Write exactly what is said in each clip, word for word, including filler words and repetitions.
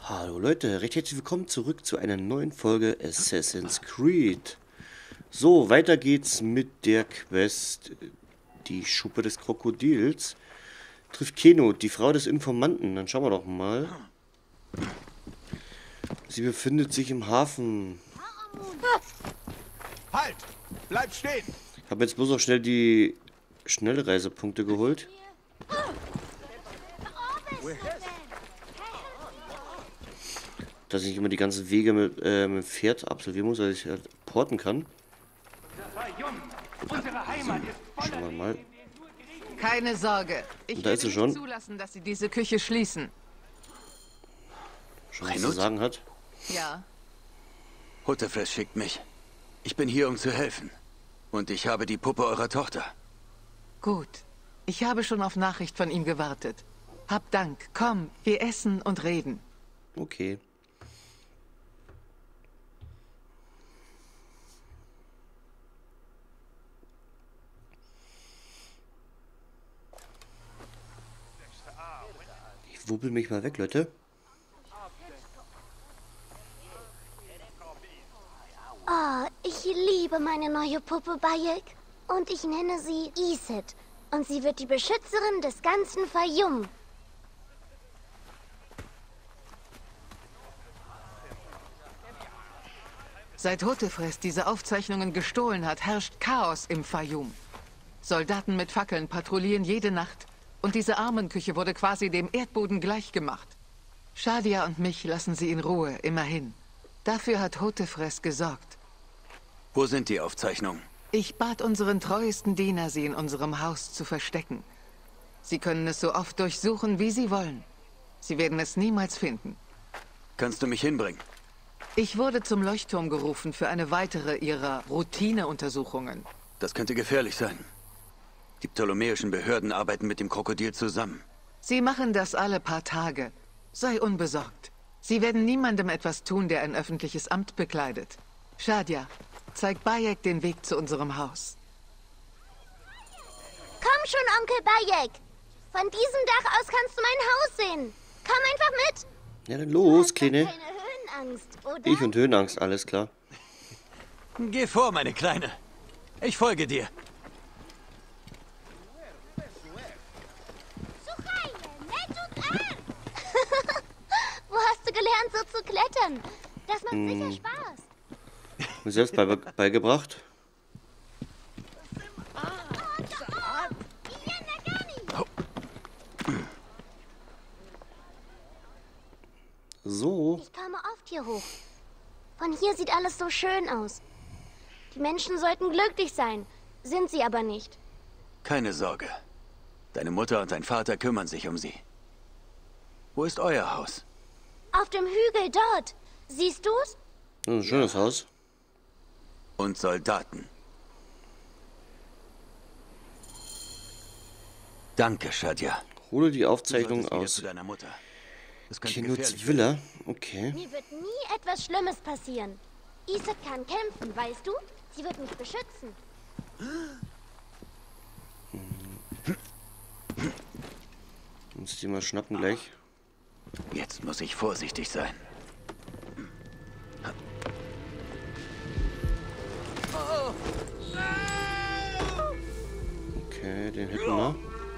Hallo Leute, recht herzlich willkommen zurück zu einer neuen Folge Assassin's Creed. So, weiter geht's mit der Quest Die Schuppe des Krokodils. Trifft Keno, die Frau des Informanten. Dann schauen wir doch mal. Sie befindet sich im Hafen. Halt! Bleib stehen! Ich habe jetzt bloß noch schnell die Schnellreisepunkte geholt. Dass ich immer die ganzen Wege mit, äh, mit dem Pferd absolvieren muss, dass ich halt porten kann. Unsere Heimat ist Schauen wir mal. Keine Sorge. Ich Und da ist werde sie schon. nicht zulassen, dass Sie diese Küche schließen. Schon was zu sagen hat. Ja. Hutefresh schickt mich. Ich bin hier, um zu helfen. Und ich habe die Puppe eurer Tochter. Gut. Ich habe schon auf Nachricht von ihm gewartet. Hab Dank. Komm, wir essen und reden. Okay. Ich wubbel mich mal weg, Leute. Oh, ich liebe meine neue Puppe Bayek. Und ich nenne sie Isid. Und sie wird die Beschützerin des ganzen Fayum. Seit Hutefres diese Aufzeichnungen gestohlen hat, herrscht Chaos im Fayum. Soldaten mit Fackeln patrouillieren jede Nacht. Und diese Armenküche wurde quasi dem Erdboden gleichgemacht. Shadia und mich lassen sie in Ruhe, immerhin. Dafür hat Hutefres gesorgt. Wo sind die Aufzeichnungen? Ich bat unseren treuesten Diener, sie in unserem Haus zu verstecken. Sie können es so oft durchsuchen, wie sie wollen. Sie werden es niemals finden. Kannst du mich hinbringen? Ich wurde zum Leuchtturm gerufen für eine weitere ihrer Routineuntersuchungen. Das könnte gefährlich sein. Die ptolemäischen Behörden arbeiten mit dem Krokodil zusammen. Sie machen das alle paar Tage. Sei unbesorgt. Sie werden niemandem etwas tun, der ein öffentliches Amt bekleidet. Shadia, zeig Bayek den Weg zu unserem Haus. Komm schon, Onkel Bayek. Von diesem Dach aus kannst du mein Haus sehen. Komm einfach mit. Ja, dann Du los, hast doch Kleine. keine Höhenangst, oder? Ich und Höhenangst, alles klar. Geh vor, meine Kleine. Ich folge dir. Wo hast du gelernt, so zu klettern? Das macht Hm. sicher Spaß. Mir selbst bei, beigebracht. So. Ich komme oft hier hoch. Von hier sieht alles so schön aus. Die Menschen sollten glücklich sein, sind sie aber nicht. Keine Sorge. Deine Mutter und dein Vater kümmern sich um sie. Wo ist euer Haus? Auf dem Hügel dort. Siehst du's? Das ist ein schönes Haus. Und Soldaten. Danke, Shadia. Hole die Du Aufzeichnung solltest wieder aus zu deiner Mutter. Das könnte gefährlich Kenots werden. Villa. Okay. Mir wird nie etwas Schlimmes passieren. Isid kann kämpfen, weißt du? Sie wird mich beschützen. Muss die mal schnappen gleich. Jetzt muss ich vorsichtig sein. Okay, den hätten wir.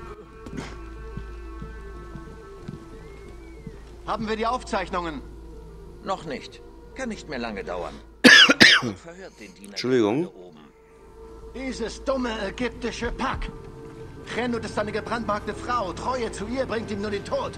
Haben wir die Aufzeichnungen? Noch nicht. Kann nicht mehr lange dauern. Verhört den Diener Entschuldigung. gerade oben. Dieses dumme ägyptische Pack. Chenut ist eine gebrandmarkte Frau. Treue zu ihr bringt ihm nur den Tod.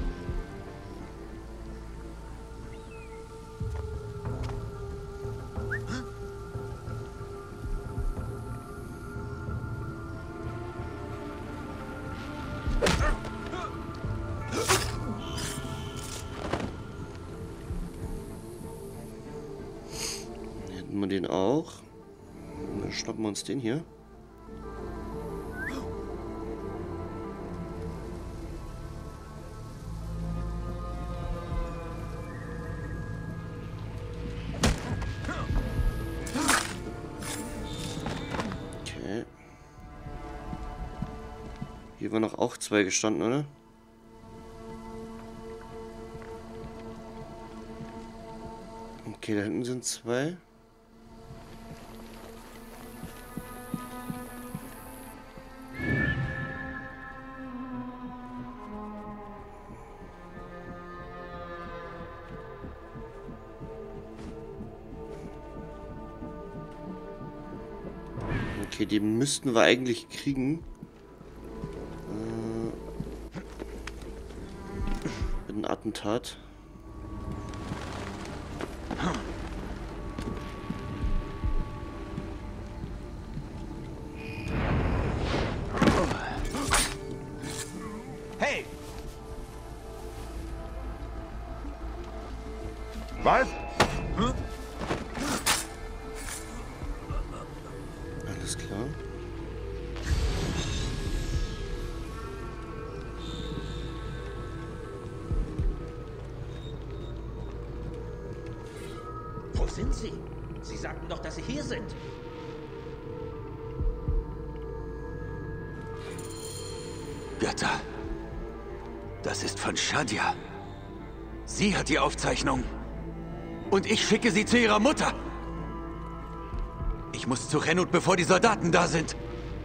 Hätten wir den auch. Dann schnappen wir uns den hier. Okay. Hier waren noch auch zwei gestanden, oder? Okay, da hinten sind zwei. Okay, die müssten wir eigentlich kriegen. Äh, mit einem Attentat. Hey! Was? Alles klar. Wo sind Sie? Sie sagten doch, dass Sie hier sind. Götter. Das ist von Shadia. Sie hat die Aufzeichnung. Und ich schicke sie zu ihrer Mutter. Ich muss zu Renut, bevor die Soldaten da sind.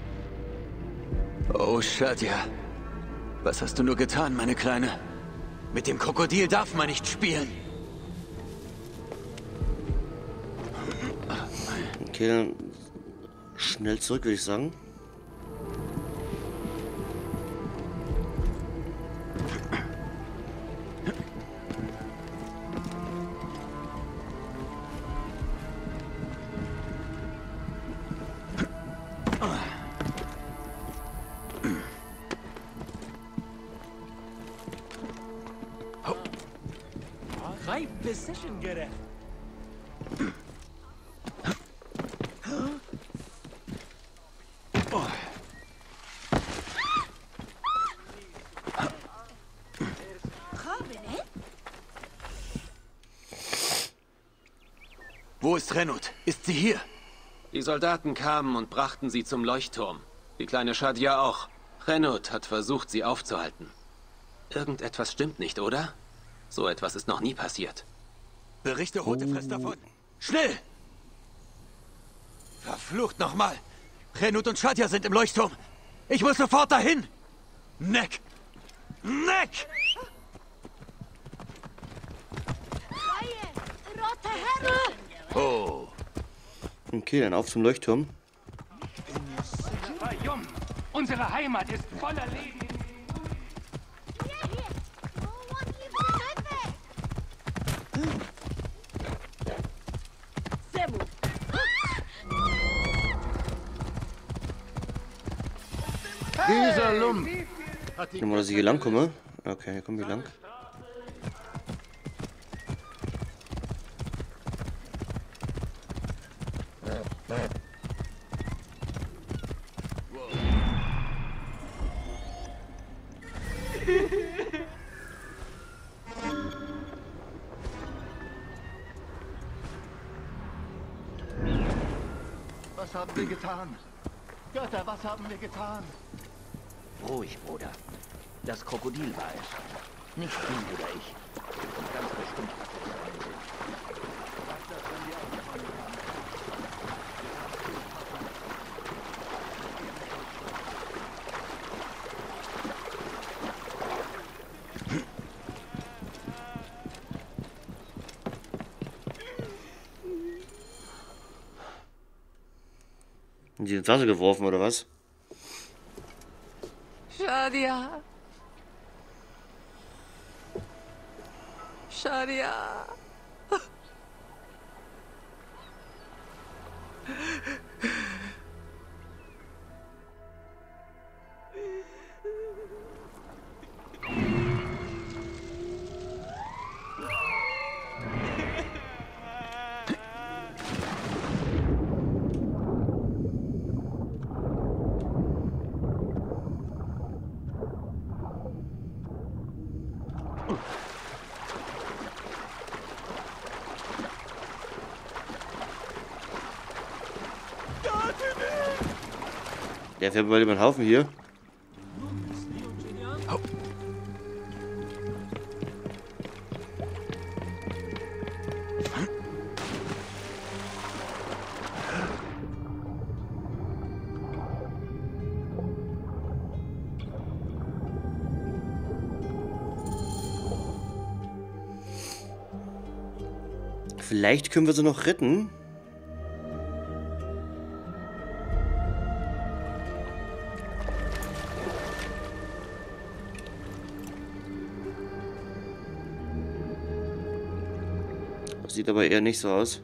Oh, Shadia. Was hast du nur getan, meine Kleine? Mit dem Krokodil darf man nicht spielen. Okay, dann schnell zurück, würde ich sagen. Right position gerecht. Wo ist Renut? Ist sie hier? Die Soldaten kamen und brachten sie zum Leuchtturm. Die kleine Shadia auch. Renut hat versucht, sie aufzuhalten. Irgendetwas stimmt nicht, oder? So etwas ist noch nie passiert. Berichte Rotefress davon. Schnell! Verflucht nochmal! Renut und Shadia sind im Leuchtturm. Ich muss sofort dahin! Neck! Neck! Oh. Okay, dann auf zum Leuchtturm. Fayum, unsere Heimat ist voller Leben. Dieser Lump hat die Nur mal, dass ich hier lang komme. Okay, hier kommen wir lang. Was haben wir getan? Götter, was haben wir getan? Ruhig, Bruder. Das Krokodil war es. Nicht du oder ich. Und ganz bestimmt hat es seinen Sinn. In die Tasse geworfen, oder was? Shadia. Shadia. Der fährt bald über den Haufen hier. Vielleicht können wir sie noch retten. Das sieht aber eher nicht so aus.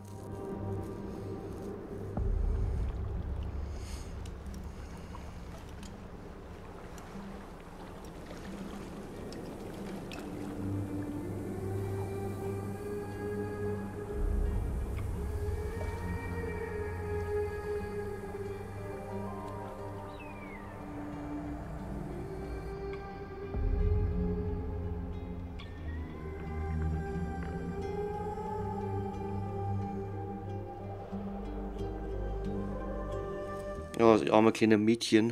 Ja, das arme kleine Mädchen.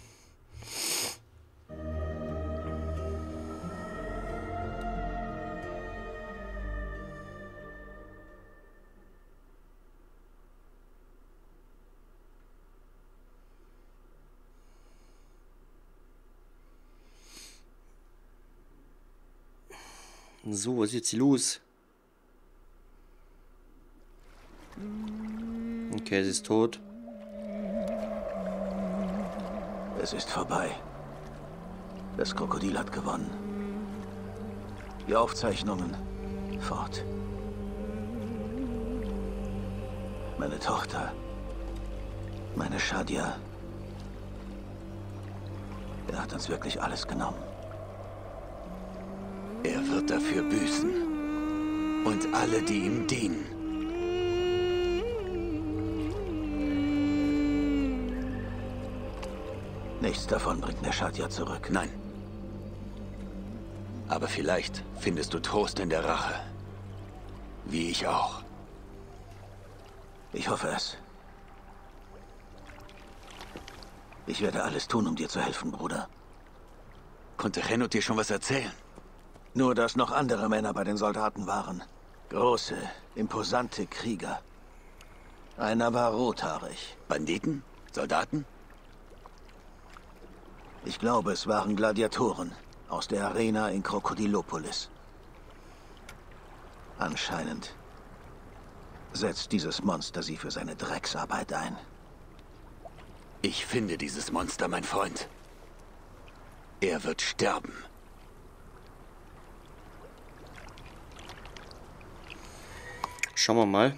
So, was ist jetzt hier los? Okay, sie ist tot. Es ist vorbei. Das Krokodil hat gewonnen. Die Aufzeichnungen fort. Meine Tochter. Meine Shadia. Er hat uns wirklich alles genommen. Er wird dafür büßen. Und alle, die ihm dienen. Nichts davon bringt mir Shadia zurück. Nein. Aber vielleicht findest du Trost in der Rache. Wie ich auch. Ich hoffe es. Ich werde alles tun, um dir zu helfen, Bruder. Konnte Renut dir schon was erzählen? Nur, dass noch andere Männer bei den Soldaten waren. Große, imposante Krieger. Einer war rothaarig. Banditen? Soldaten? Ich glaube, es waren Gladiatoren aus der Arena in Krokodilopolis. Anscheinend setzt dieses Monster sie für seine Drecksarbeit ein. Ich finde dieses Monster, mein Freund. Er wird sterben. Schauen wir mal.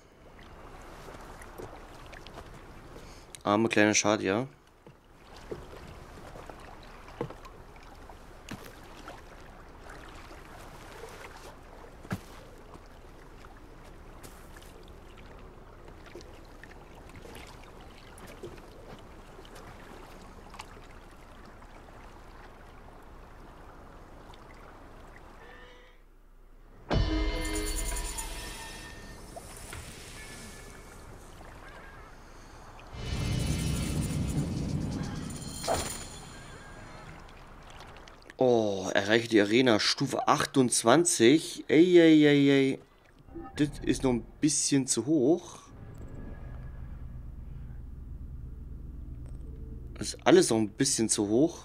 Arme kleine Shadia. Oh, erreiche die Arena Stufe achtundzwanzig. Ey, ey, ey, ey. Das ist noch ein bisschen zu hoch. Das ist alles noch ein bisschen zu hoch.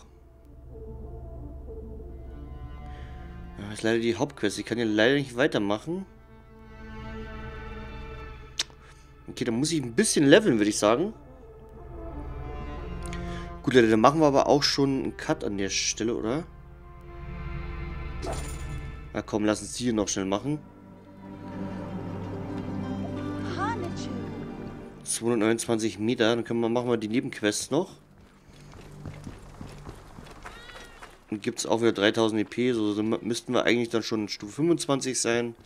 Ja, das ist leider die Hauptquest. Ich kann hier leider nicht weitermachen. Okay, dann muss ich ein bisschen leveln, würde ich sagen. Gut, Leute, dann machen wir aber auch schon einen Cut an der Stelle, oder? Na komm, lass uns die hier noch schnell machen. zweihundertneunundzwanzig Meter, dann können wir, machen wir die Nebenquests noch. Und gibt es auch wieder dreitausend E P, so, so müssten wir eigentlich dann schon Stufe fünfundzwanzig sein.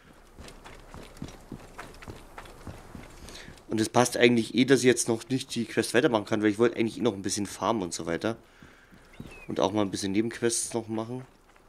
Und es passt eigentlich eh, dass ich jetzt noch nicht die Quest weitermachen kann, weil ich wollte eigentlich eh noch ein bisschen farmen und so weiter. Und auch mal ein bisschen Nebenquests noch machen.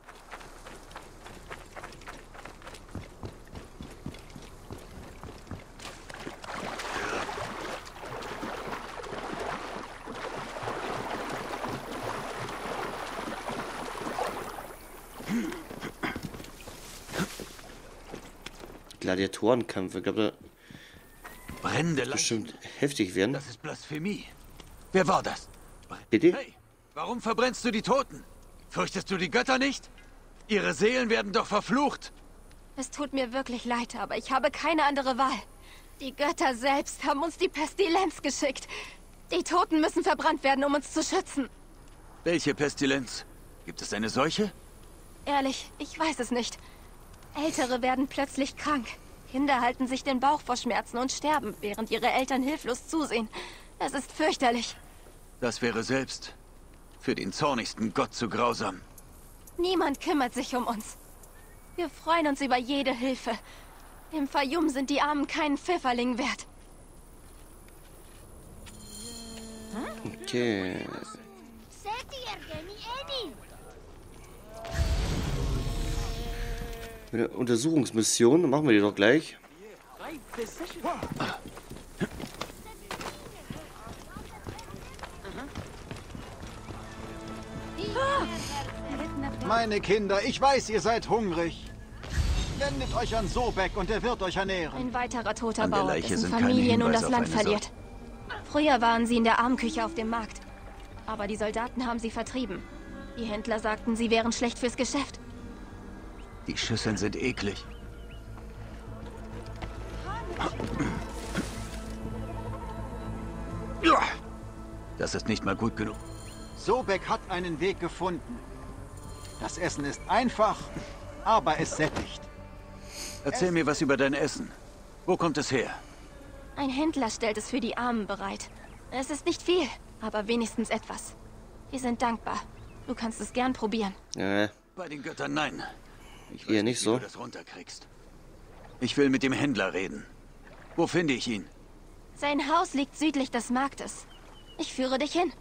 Gladiatorenkampf, ich glaube, Brennende da bestimmt heftig werden. Das ist Blasphemie. Wer war das? Bitte? Hey, warum verbrennst du die Toten? Fürchtest du die Götter nicht? Ihre Seelen werden doch verflucht. Es tut mir wirklich leid, aber ich habe keine andere Wahl. Die Götter selbst haben uns die Pestilenz geschickt. Die Toten müssen verbrannt werden, um uns zu schützen. Welche Pestilenz? Gibt es eine Seuche? Ehrlich, ich weiß es nicht. Ältere werden plötzlich krank. Kinder halten sich den Bauch vor Schmerzen und sterben, während ihre Eltern hilflos zusehen. Es ist fürchterlich. Das wäre selbst für den zornigsten Gott zu grausam. Niemand kümmert sich um uns. Wir freuen uns über jede Hilfe. Im Fayum sind die Armen keinen Pfifferling wert. Okay. Eine Untersuchungsmission, machen wir die doch gleich. Meine Kinder, ich weiß, ihr seid hungrig. Wendet euch an Sobek und er wird euch ernähren. Ein weiterer toter An der Bauer, Leiche dessen sind keine Familie nun Hinweise das auf Land eine verliert. Früher waren sie in der Armküche auf dem Markt. Aber die Soldaten haben sie vertrieben. Die Händler sagten, sie wären schlecht fürs Geschäft. Die Schüsseln sind eklig. Das ist nicht mal gut genug. Sobek hat einen Weg gefunden. Das Essen ist einfach, aber es sättigt. Erzähl mir was über dein Essen. Wo kommt es her? Ein Händler stellt es für die Armen bereit. Es ist nicht viel, aber wenigstens etwas. Wir sind dankbar. Du kannst es gern probieren. Äh, Bei den Göttern nein. Ich weiß eher nicht wie so. du das runterkriegst. Ich will mit dem Händler reden. Wo finde ich ihn? Sein Haus liegt südlich des Marktes. Ich führe dich hin.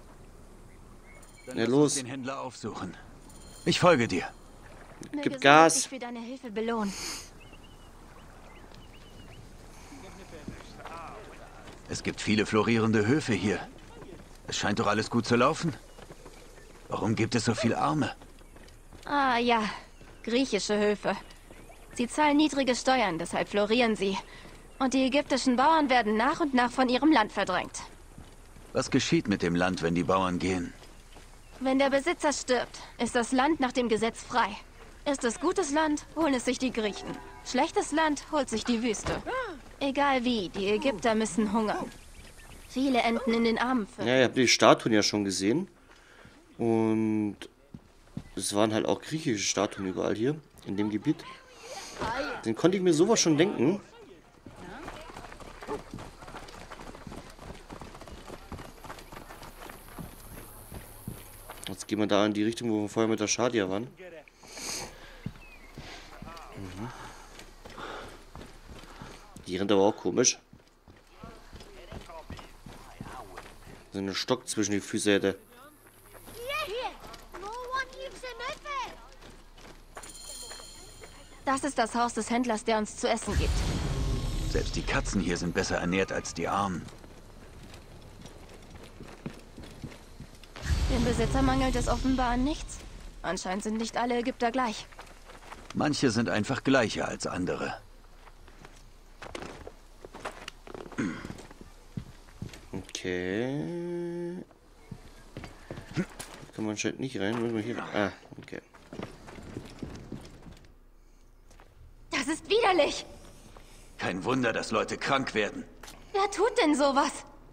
Dann Ja, lass los. uns den Händler aufsuchen. Ich folge dir. Möge Gib Sobek Gas. dich für deine Hilfe belohnen. Es gibt viele florierende Höfe hier. Es scheint doch alles gut zu laufen. Warum gibt es so viel Arme? Ah ja, griechische Höfe. Sie zahlen niedrige Steuern, deshalb florieren sie. Und die ägyptischen Bauern werden nach und nach von ihrem Land verdrängt. Was geschieht mit dem Land, wenn die Bauern gehen? Wenn der Besitzer stirbt, ist das Land nach dem Gesetz frei. Ist es gutes Land, holen es sich die Griechen. Schlechtes Land holt sich die Wüste. Egal wie, die Ägypter müssen hungern. Viele enden in den Armen. Ja, ihr habt die Statuen ja schon gesehen. Und es waren halt auch griechische Statuen überall hier, in dem Gebiet. Den konnte ich mir sowas schon denken. Jetzt gehen wir da in die Richtung, wo wir vorher mit der Shadia waren. Mhm. Die rennt aber auch komisch. So einen Stock zwischen die Füße hätte. Das ist das Haus des Händlers, der uns zu essen gibt. Selbst die Katzen hier sind besser ernährt als die Armen. Dem Besitzer mangelt es offenbar an nichts. Anscheinend sind nicht alle Ägypter gleich. Manche sind einfach gleicher als andere. Okay. Da kann man anscheinend nicht rein. Müssen wir hier. Ah, okay. Das ist widerlich! Kein Wunder, dass Leute krank werden. Wer tut denn sowas?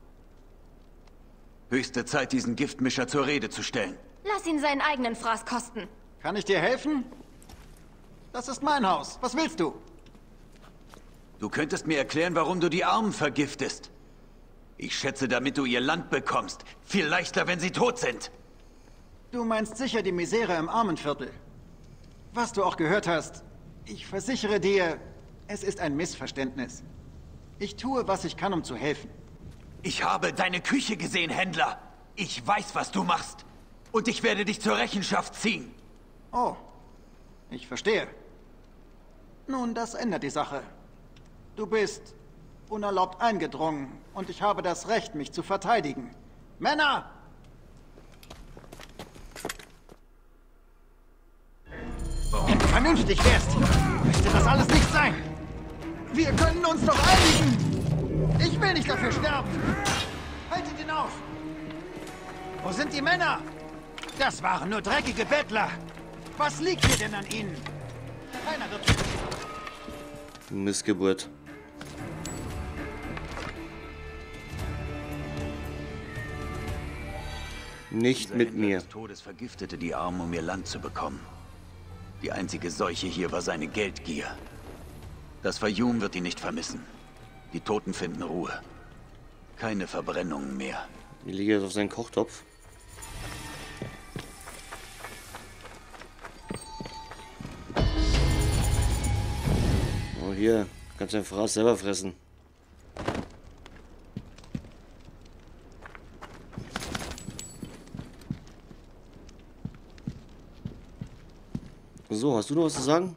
Höchste Zeit, diesen Giftmischer zur Rede zu stellen. Lass ihn seinen eigenen Fraß kosten. Kann ich dir helfen? Das ist mein Haus. Was willst du? Du könntest mir erklären, warum du die Armen vergiftest. Ich schätze, damit du ihr Land bekommst. Viel leichter, wenn sie tot sind. Du meinst sicher die Misere im Armenviertel. Was du auch gehört hast, ich versichere dir, es ist ein Missverständnis. Ich tue, was ich kann, um zu helfen. Ich habe deine Küche gesehen, Händler. Ich weiß, was du machst. Und ich werde dich zur Rechenschaft ziehen. Oh, ich verstehe. Nun, das ändert die Sache. Du bist unerlaubt eingedrungen und ich habe das Recht, mich zu verteidigen. Männer! Wenn du vernünftig wärst, müsste das alles nicht sein. Wir können uns doch einigen. Ich will nicht dafür sterben. Haltet ihn auf. Wo sind die Männer? Das waren nur dreckige Bettler. Was liegt dir denn an ihnen? Keiner wird... Missgeburt. Nicht Dieser mit Händler mir. des Todes vergiftete die Armen, um ihr Land zu bekommen. Die einzige Seuche hier war seine Geldgier. Das Fayum wird ihn nicht vermissen. Die Toten finden Ruhe. Keine Verbrennungen mehr. Ich liege jetzt auf seinen Kochtopf. Oh, hier. Kannst du dein Fraß selber fressen. So, hast du noch was zu sagen?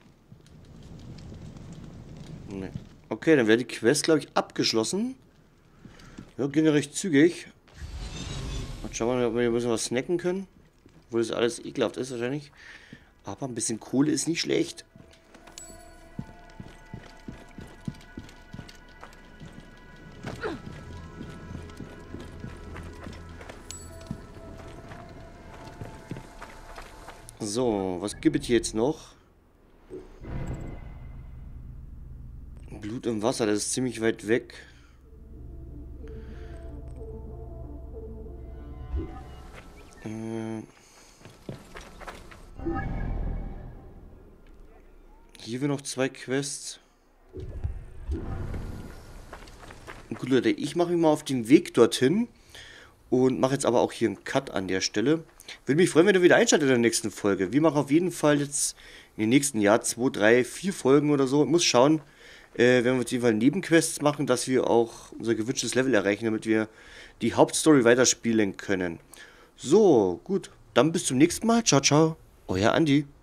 Nee. Okay, dann wäre die Quest, glaube ich, abgeschlossen. Ja, ging ja recht zügig. Mal schauen, ob wir hier ein bisschen was snacken können. Obwohl das alles ekelhaft ist wahrscheinlich. Aber ein bisschen Kohle ist nicht schlecht. So, was gibt es hier jetzt noch? Blut im Wasser, das ist ziemlich weit weg. Äh hier wir noch zwei Quests. Gut, Leute, ich mache mich mal auf den Weg dorthin und mache jetzt aber auch hier einen Cut an der Stelle. Würde mich freuen, wenn du wieder einschaltet in der nächsten Folge. Wir machen auf jeden Fall jetzt in den nächsten Jahr zwei, drei, vier Folgen oder so. Ich muss schauen, äh, wenn wir auf jeden Fall Nebenquests machen, dass wir auch unser gewünschtes Level erreichen, damit wir die Hauptstory weiterspielen können. So, gut. Dann bis zum nächsten Mal. Ciao, ciao. Euer Andi.